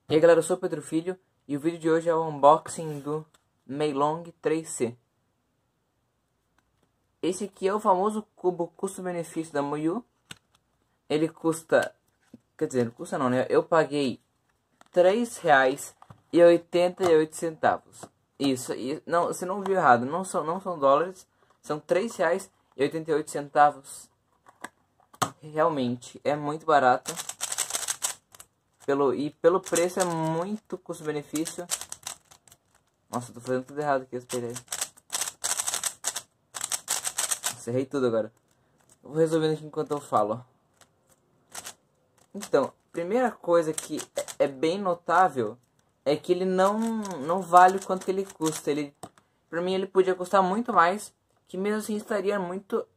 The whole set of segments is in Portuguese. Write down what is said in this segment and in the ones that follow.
E aí galera, eu sou o Pedro Filho e o vídeo de hoje é o unboxing do Meilong 3C. Esse aqui é o famoso cubo custo-benefício da Moyu. Ele custa, quer dizer, não custa não, né? Eu paguei R$3,88. Isso, não, você não viu errado, não são dólares, são R$3,88. Realmente, é muito barato. Pelo preço é muito custo-benefício. Nossa, tô fazendo tudo errado aqui, esperei. Errei tudo agora. Eu vou resolvendo aqui enquanto eu falo. Então, primeira coisa que é bem notável é que ele não vale o quanto que ele custa. Pra mim ele podia custar muito mais, que mesmo assim estaria muito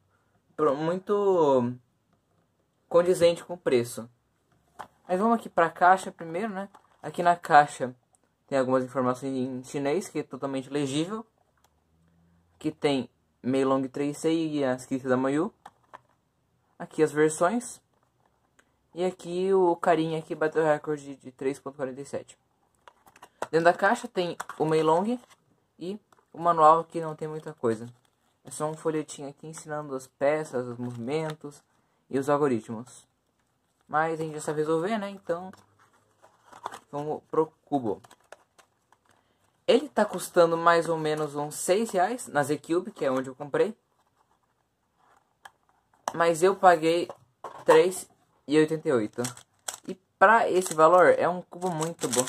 condizente com o preço. Mas vamos aqui para a caixa primeiro, né? Aqui na caixa tem algumas informações em chinês, que é totalmente legível. Aqui tem Meilong 3C e a escrita da Moyu. Aqui as versões. E aqui o carinha que bateu o recorde de 3.47. Dentro da caixa tem o Meilong e o manual, que não tem muita coisa. É só um folhetinho aqui ensinando as peças, os movimentos e os algoritmos. Mas a gente já sabe resolver, né? Então, vamos pro cubo. Ele tá custando mais ou menos uns R$6 na Z-Cube, que é onde eu comprei. Mas eu paguei R$3,88. E pra esse valor, é um cubo muito bom.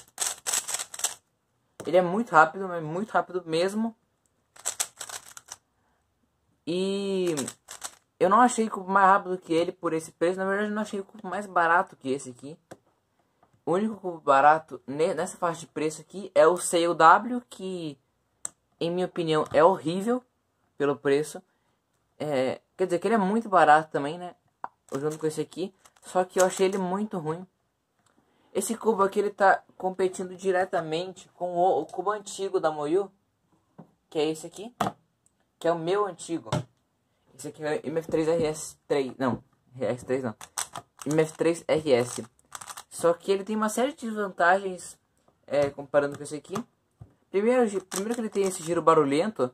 Ele é muito rápido, mas muito rápido mesmo. E eu não achei cubo mais rápido que ele por esse preço. Na verdade, eu não achei o cubo mais barato que esse aqui. O único cubo barato nessa faixa de preço aqui é o CUW, que em minha opinião é horrível pelo preço. Quer dizer que ele é muito barato também, né? Junto com esse aqui. Só que eu achei ele muito ruim. Esse cubo aqui ele tá competindo diretamente com o cubo antigo da Moyu, que é esse aqui, que é o meu antigo. Esse aqui é o MF3RS3, não, RS3 não, MF3RS. Só que ele tem uma série de desvantagens comparando com esse aqui. Primeiro que ele tem esse giro barulhento.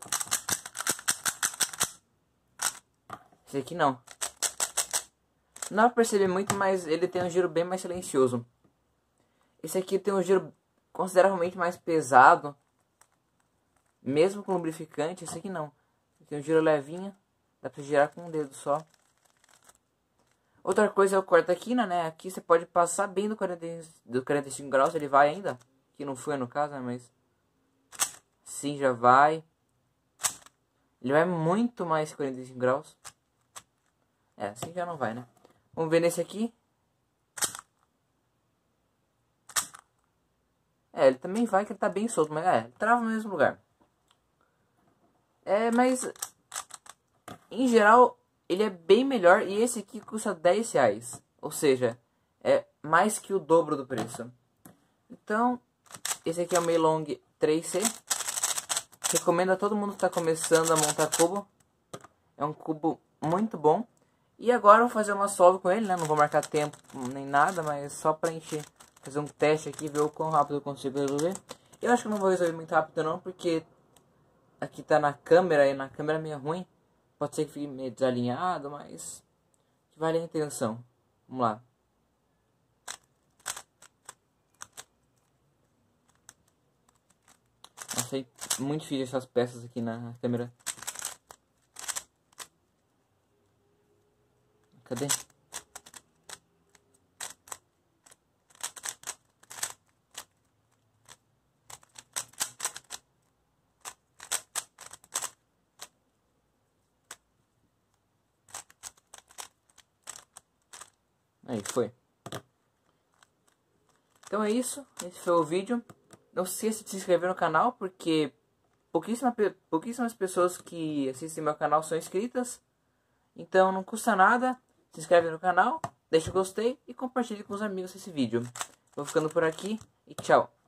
Esse aqui não. Não dá pra perceber muito, mas ele tem um giro bem mais silencioso. Esse aqui tem um giro consideravelmente mais pesado, mesmo com lubrificante. Esse aqui não. Tem um giro levinho. Dá pra girar com um dedo só. Outra coisa é o corta-quina, né? Aqui você pode passar bem do 45 graus. Ele vai ainda. Que não foi no caso, né? Mas sim, já vai. Ele vai muito mais que 45 graus. Assim já não vai, né? Vamos ver nesse aqui. Ele também vai, que ele tá bem solto. Mas ele trava no mesmo lugar. Mas em geral, ele é bem melhor. E esse aqui custa R$10. Ou seja, é mais que o dobro do preço. Então, esse aqui é o Meilong 3C. Recomendo a todo mundo que está começando a montar cubo. É um cubo muito bom. E agora eu vou fazer uma solve com ele, né? Não vou marcar tempo nem nada, mas só para encher. Fazer um teste aqui, ver o quão rápido eu consigo resolver. Eu acho que eu não vou resolver muito rápido não, porque aqui tá na câmera e na câmera é meio ruim. Pode ser que fique meio desalinhado, mas vale a intenção. Vamos lá. Nossa, é muito difícil essas peças aqui na câmera. Cadê? Aí, foi. Então é isso. Esse foi o vídeo. Não se esqueça de se inscrever no canal, porque pouquíssimas pessoas que assistem meu canal são inscritas. Então não custa nada. Se inscreve no canal, deixa o gostei e compartilhe com os amigos esse vídeo. Vou ficando por aqui e tchau.